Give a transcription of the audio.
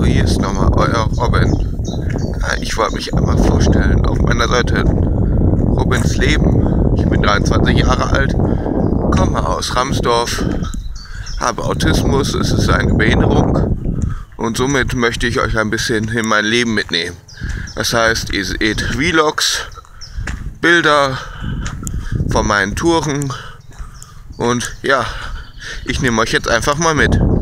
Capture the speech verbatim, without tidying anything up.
Hallo, hier ist nochmal euer Robin. Ich wollte mich einmal vorstellen. Auf meiner Seite Robins Leben. Ich bin dreiundzwanzig Jahre alt, komme aus Ramsdorf, habe Autismus, es ist eine Behinderung und somit möchte ich euch ein bisschen in mein Leben mitnehmen. Das heißt, ihr seht Vlogs, Bilder von meinen Touren und ja, ich nehme euch jetzt einfach mal mit.